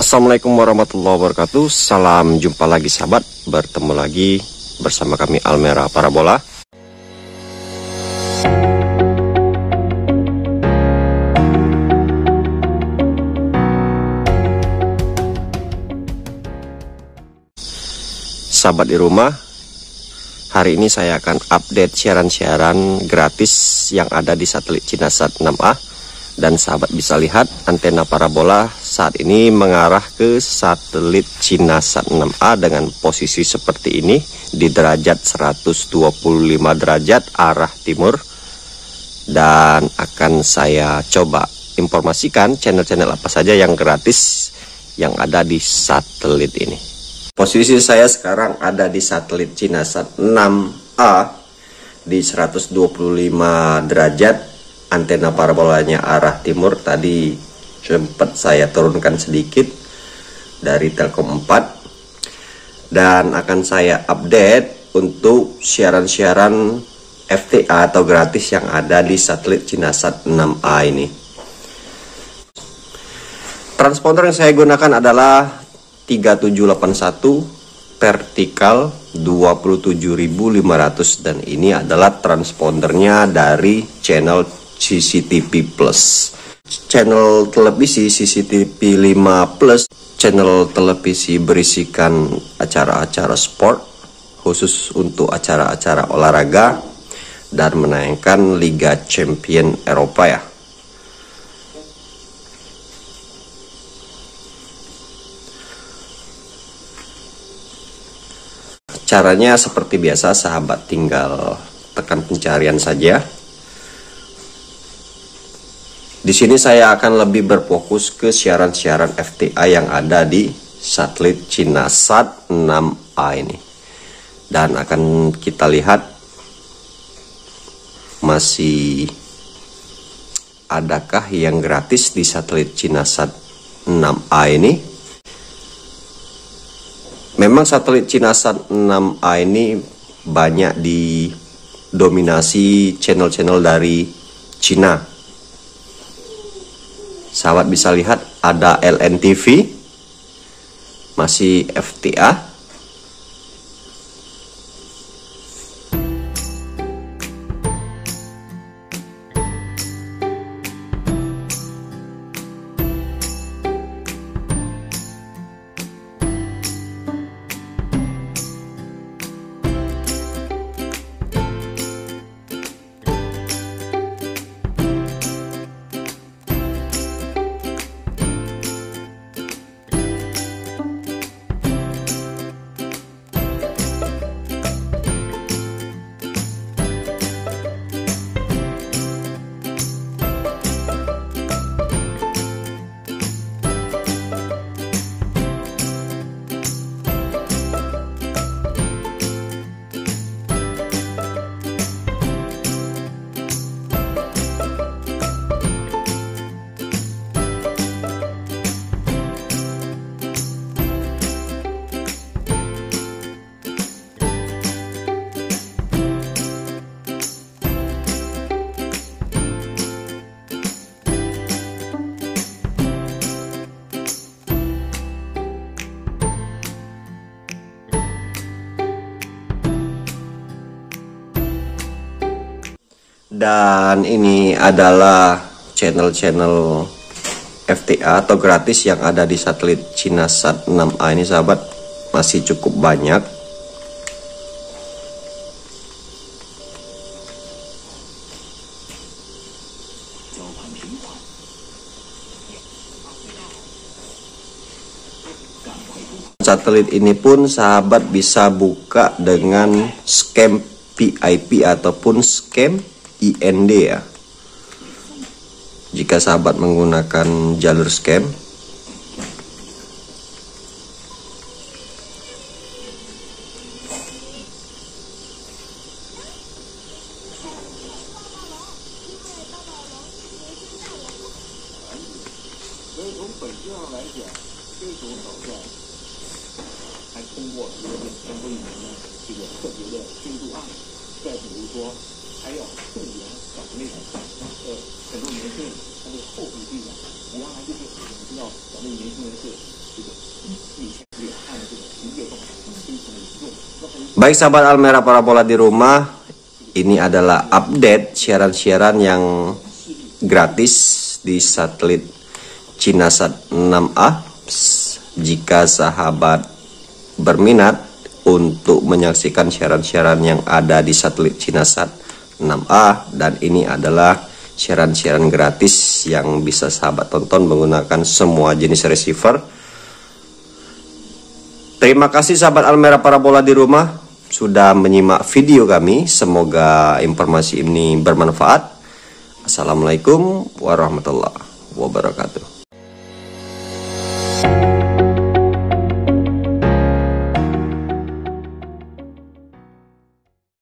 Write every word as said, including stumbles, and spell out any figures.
Assalamualaikum warahmatullahi wabarakatuh. Salam jumpa lagi sahabat. Bertemu lagi bersama kami Almera Parabola. Sahabat di rumah, hari ini saya akan update siaran-siaran gratis yang ada di satelit Cinasat enam A. Dan sahabat bisa lihat antena parabola saat ini mengarah ke satelit Cinasat enam A dengan posisi seperti ini di derajat seratus dua puluh lima derajat arah timur. Dan akan saya coba informasikan channel-channel apa saja yang gratis yang ada di satelit ini. Posisi saya sekarang ada di satelit Cinasat enam A di seratus dua puluh lima derajat. Antena parabolanya arah timur. Tadi sempat saya turunkan sedikit dari Telkom empat. Dan akan saya update untuk siaran-siaran F T A atau gratis yang ada di satelit Cinasat enam A ini. Transponder yang saya gunakan adalah tiga tujuh delapan satu vertikal dua puluh tujuh ribu lima ratus, dan ini adalah transpondernya dari channel C C T V Plus. Channel televisi C C T V lima Plus, channel televisi berisikan acara-acara sport khusus untuk acara-acara olahraga dan menayangkan Liga Champion Eropa ya. Caranya seperti biasa, sahabat tinggal tekan pencarian saja. Di sini saya akan lebih berfokus ke siaran-siaran F T A yang ada di satelit Cinasat enam A ini. Dan akan kita lihat masih adakah yang gratis di satelit Cinasat enam A ini. Memang satelit Cinasat enam A ini banyak didominasi channel-channel dari Cina. Sahabat bisa lihat ada L N T V, masih F T A. Dan ini adalah channel-channel F T A atau gratis yang ada di satelit Cinasat enam A ini sahabat, masih cukup banyak. Satelit ini pun sahabat bisa buka dengan scam V I P ataupun scam I N D ya. Jika sahabat menggunakan jalur scam, Baik sahabat Almera Parabola di rumah, ini adalah update siaran-siaran yang gratis di satelit Cinasat enam A. Jika sahabat berminat untuk menyaksikan siaran-siaran yang ada di satelit Cinasat enam A, dan ini adalah siaran-siaran gratis yang bisa sahabat tonton menggunakan semua jenis receiver. Terima kasih sahabat Almera Parabola di rumah sudah menyimak video kami. Semoga informasi ini bermanfaat. Assalamualaikum warahmatullahi wabarakatuh.